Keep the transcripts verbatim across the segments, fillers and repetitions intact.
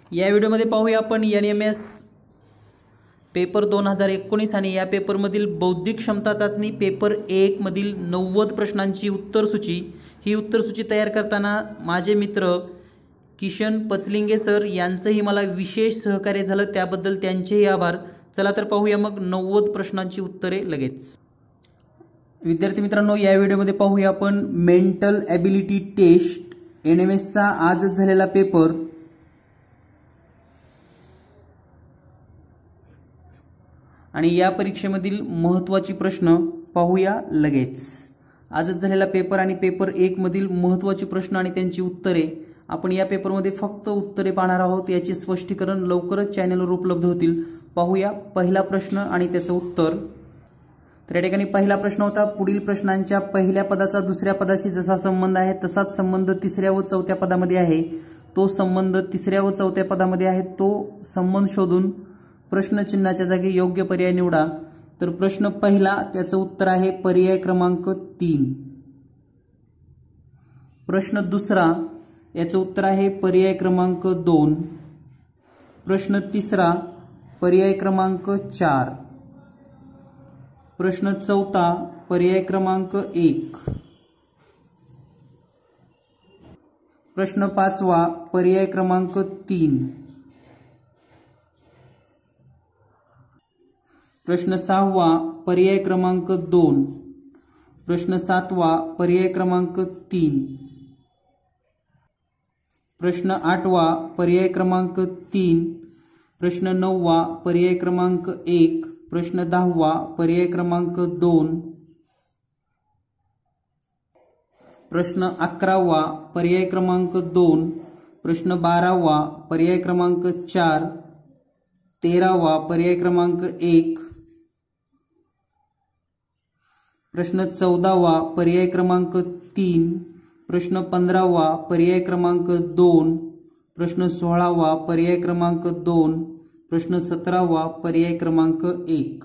या व्हिडिओमध्ये पाहूया आपण एन एम एस पेपर दोन हजार एकोणीस आणि या पेपरमधील बौद्धिक क्षमता चाचणी पेपर एक मधील नव्वद प्रश्नांची उत्तरसूची। ही उत्तरसूची तयार करताना माझे मित्र किशन पचलिंगे सर यांचंही मला विशेष सहकार्य झालं, त्याबद्दल त्यांचेही आभार। चला तर पाहूया मग नव्वद प्रश्नांची उत्तरे लगेच। विद्यार्थी मित्रांनो, या व्हिडिओमध्ये पाहूया आपण mental ability test N M एसचा आजच झालेला पेपर। आणि या परीक्षेमधील महत्त्वाची प्रश्न पाहूया लगेच। आजच झालेला पेपर आणि पेपर एक मधील महत्त्वाची प्रश्न आणि त्यांची उत्तरे आपण या पेपरमध्ये फक्त उत्तरे पाहणार आहोत। याचे स्पष्टीकरण लवकरच चॅनलवर उपलब्ध होतील। पाहूया पहिला प्रश्न आणि त्याचं उत्तर। तर या ठिकाणी पहिला प्रश्न होता, पुढील प्रश्नांच्या पहिल्या पदाचा दुसऱ्या पदाशी जसा संबंध आहे तसाच संबंध तिसऱ्या व चौथ्या पदामध्ये आहे। तो संबंध तिसऱ्या व चौथ्या पदामध्ये आहे, तो संबंध शोधून प्रश्नचिन्हाच्या जागी योग्य पर्याय निवडा। तर प्रश्न पहिला त्याचं उत्तर आहे पर्याय क्रमांक तीन। प्रश्न दुसरा याचं उत्तर आहे पर्याय क्रमांक दोन। प्रश्न तिसरा पर्याय क्रमांक चार। प्रश्न चौथा पर्याय क्रमांक एक। प्रश्न पाचवा पर्याय क्रमांक तीन। प्रश्न सहावा पर्याय क्रमांक दोन। प्रश्न सातवा पर्याय क्रमांक तीन। प्रश्न आठवा पर्याय क्रमांक तीन। प्रश्न नववा पर्याय क्रमांक एक। प्रश्न दहावा पर्याय क्रमांक दोन। प्रश्न अकरावा पर्याय क्रमांक दोन। प्रश्न बारावा पर्याय क्रमांक चार। तेरावा पर्याय क्रमांक एक। प्रश्न चौदावा पर्याय क्रमांक तीन। प्रश्न पंधरावा पर्याय क्रमांक दोन। प्रश्न सोळावा पर्याय क्रमांक दोन। प्रश्न सतरावा पर्याय क्रमांक एक।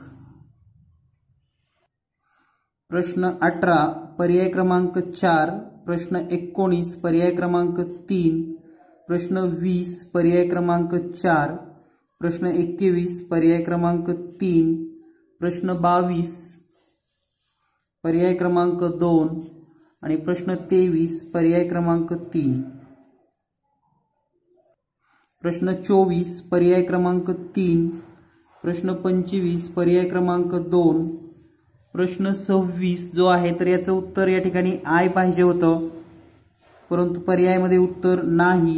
प्रश्न अठरा पर्याय क्रमांक चार। प्रश्न एकोणीस पर्याय क्रमांक तीन। प्रश्न वीस पर्याय क्रमांक चार। प्रश्न एकवीस पर्याय क्रमांक तीन। प्रश्न बावीस पर्याय क्रमांक दोन आणि प्रश्न तेवीस पर्याय क्रमांक तीन। प्रश्न चोवीस पर्याय क्रमांक तीन। प्रश्न पंचवीस पर्याय क्रमांक दोन। प्रश्न सव्वीस जो आहे तर याचं उत्तर या ठिकाणी आय पाहिजे होतं, परंतु पर्यायामध्ये उत्तर नाही।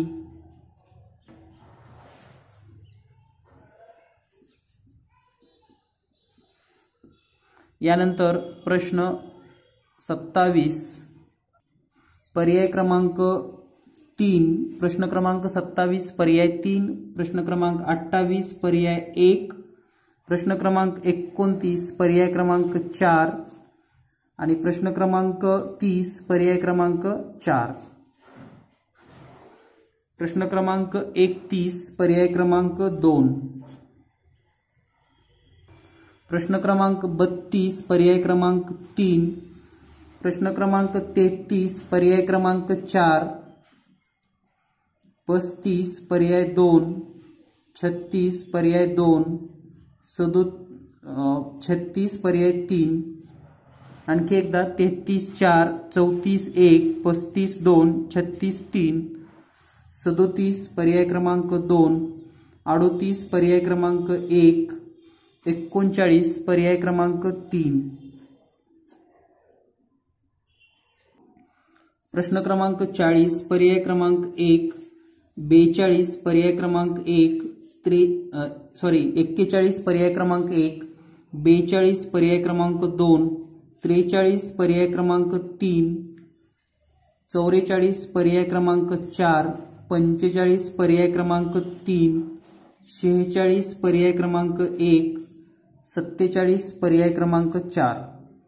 यानंतर प्रश्न सत्तावीस पर्याय क्रमांक तीन। प्रश्न क्रमांक सत्तावीस पर्याय तीन। प्रश्न क्रमांक अठ्ठावीस पर्याय एक। प्रश्न क्रमांक एकोणतीस पर्याय क्रमांक चार आणि प्रश्न क्रमांक तीस पर्याय क्रमांक चार। प्रश्न क्रमांक एकतीस पर्याय क्रमांक दोन। प्रश्न क्रमांक बत्तीस पर्याय क्रमांक तीन। प्रश्न क्रमांक तेहतीस पर्याय क्रमांक चार। पस्तीस पर्याय दोन। छत्तीस पर्याय दोन। सदो छत्तीस पर्याय तीन। आणखी एकदा तेहतीस चार, चौतीस एक, पस्तीस दोन, छत्तीस तीन, सदोतीस पर्याय क्रमांक दोन, अडोतीस पर्याय क्रमांक एक, एकोणचाळीस पर्याय क्रमांक तीन। प्रश्न क्रमांक चाळीस पर्याय क्रमांक एक। बेचाळीस पर्याय क्रमांक एक। त्रे सॉरी एक्केचाळीस पर्याय क्रमांक एक। बेचाळीस पर्याय क्रमांक दोन। त्रेचाळीस पर्याय क्रमांक तीन। चौवेचाळीस पर्याय क्रमांक चार। पंचेचाळीस पर्याय क्रमांक तीन। शेहेचाळीस पर्याय क्रमांक एक। सत्तेचाळीस पर्याय क्रमांक चार।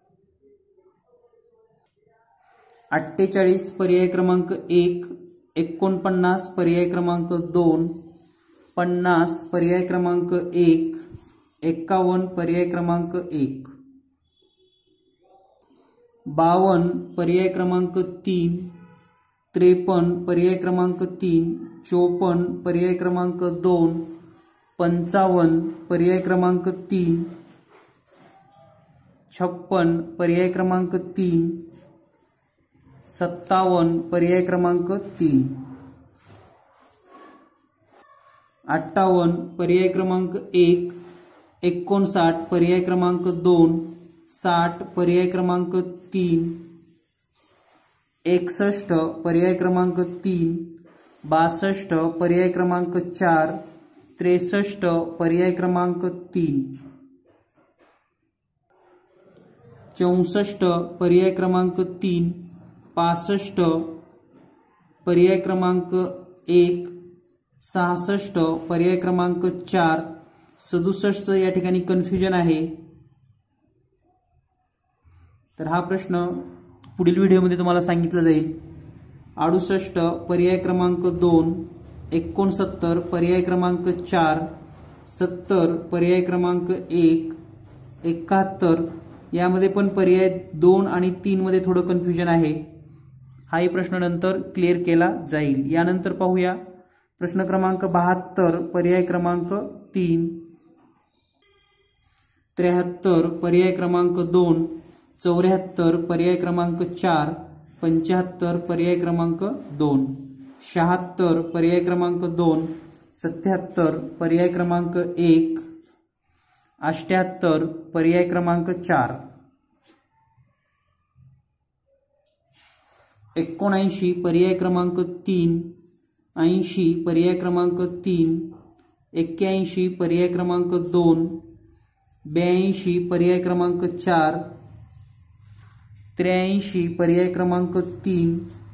अठ्ठेचाळीस पर्याय क्रमांक एक। एकोणपन्नास पर्याय क्रमांक दोन। पन्नास पर्याय क्रमांक एक। एक्कावन्न पर्याय क्रमांक एक। बावन्न पर्याय क्रमांक तीन। त्रेपन्न पर्याय क्रमांक तीन। चोपन्न पर्याय क्रमांक दोन, पंचावन्न पर्याय क्रमांक तीन, छप्पन पर्याय क्रमांक तीन, सत्तावन्न पर्याय क्रमांक तीन, अठ्ठावन्न पर्याय क्रमांक एक, एकोणसाठ पर्याय क्रमांक दोन, साठ पर्याय क्रमांक तीन, एकसष्ट पर्याय क्रमांक तीन, बासष्ट पर्याय क्रमांक चार, त्रेसष्ट पर्याय क्रमांक तीन, चौसष्ट पर्याय क्रमांक तीन, पासष्ट पर्याय क्रमांक एक, सहासष्ट पर्याय क्रमांक चार, सदुसष्ट या ठिकाणी कन्फ्युजन आहे। तर हा प्रश्न पुढील व्हिडिओमध्ये तुम्हाला सांगितलं जाईल। अडुसष्ट पर्याय क्रमांक दोन, एकोणसत्तर पर्याय क्रमांक चार, सत्तर पर्याय क्रमांक एक, एकाहत्तर यामध्ये पण पर्याय दोन आणि तीन मध्ये थोडं कन्फ्युजन आहे। हाही प्रश्न नंतर क्लिअर केला जाईल। यानंतर पाहूया प्रश्न क्रमांक बहात्तर पर्याय क्रमांक तीन, त्र्याहत्तर पर्याय क्रमांक दोन, चौऱ्याहत्तर पर्याय क्रमांक चार, पंच्याहत्तर पर्याय क्रमांक दोन, शहात्तर पर्याय क्रमांक दोन, सत्याहत्तर पर्याय क्रमांक एक, अष्ट्याहत्तर पर्याय क्रमांक चार, एकोणऐंशी पर्याय क्रमांक तीन, ऐंशी पर्याय क्रमांक तीन, एक्क्याऐंशी पर्याय क्रमांक दोन, ब्याऐंशी पर्याय क्रमांक चार, त्र्याऐंशी पर्याय क्रमांक तीन,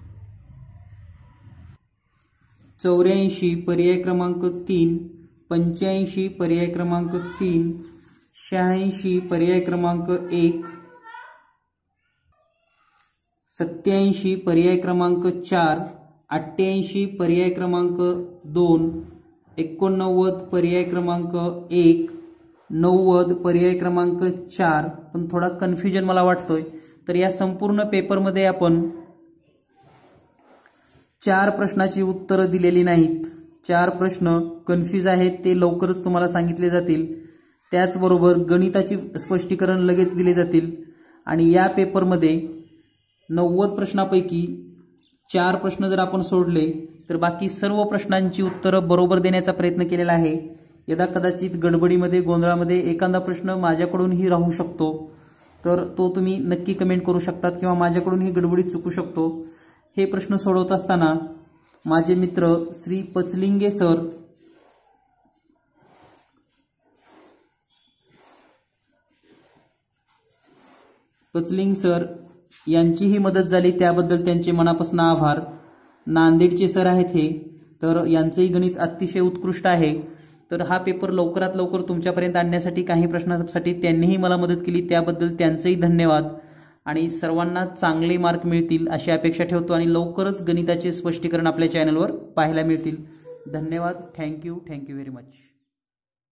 चौऱ्याऐंशी पर्याय क्रमांक तीन, पंच्याऐंशी पर्याय क्रमांक तीन, शहाऐंशी पर्याय क्रमांक एक, सत्याऐंशी पर्याय क्रमांक चार, अठ्ठ्याऐंशी पर्याय क्रमांक दोन, एकोणनव्वद पर्याय क्रमांक एक, नव्वद पर्याय क्रमांक चार, पण थोडा कन्फ्युजन मला वाटतोय। तर या संपूर्ण पेपरमध्ये आपण चार प्रश्नाची उत्तरं दिलेली नाहीत। चार प्रश्न कन्फ्यूज आहेत, ते लवकरच तुम्हाला सांगितले जातील। त्याचबरोबर गणिताची स्पष्टीकरण लगेच दिले जातील आणि या पेपरमध्ये नव्वद प्रश्नापैकी चार प्रश्न जर आपण सोडले तर बाकी सर्व प्रश्नांची उत्तरं बरोबर देण्याचा प्रयत्न केलेला आहे। यदा कदाचित गडबडीमध्ये गोंधळामध्ये एखादा प्रश्न माझ्याकडूनही राहू शकतो, तर तो तुम्ही नक्की कमेंट करू शकतात किंवा माझ्याकडूनही गडबडीत चुकू शकतो। हे प्रश्न सोडवत असताना माझे मित्र श्री पचलिंगे सर पचलिंग सर यांचीही मदत झाली, त्याबद्दल त्यांचे मनापासून आभार। नांदेडचे सर आहेत हे, तर यांचंही गणित अतिशय उत्कृष्ट आहे। तर हा पेपर लवकरात लवकर तुमच्यापर्यंत आणण्यासाठी काही प्रश्नांसाठी त्यांनीही मला मदत केली, त्याबद्दल त्यांचेही धन्यवाद। आणि सर्वांना चांगले मार्क मिळतील अशी अपेक्षा ठेवतो आणि लवकरच गणिताचे स्पष्टीकरण आपल्या चॅनलवर पाहायला मिळतील। धन्यवाद। Thank you thank you very much.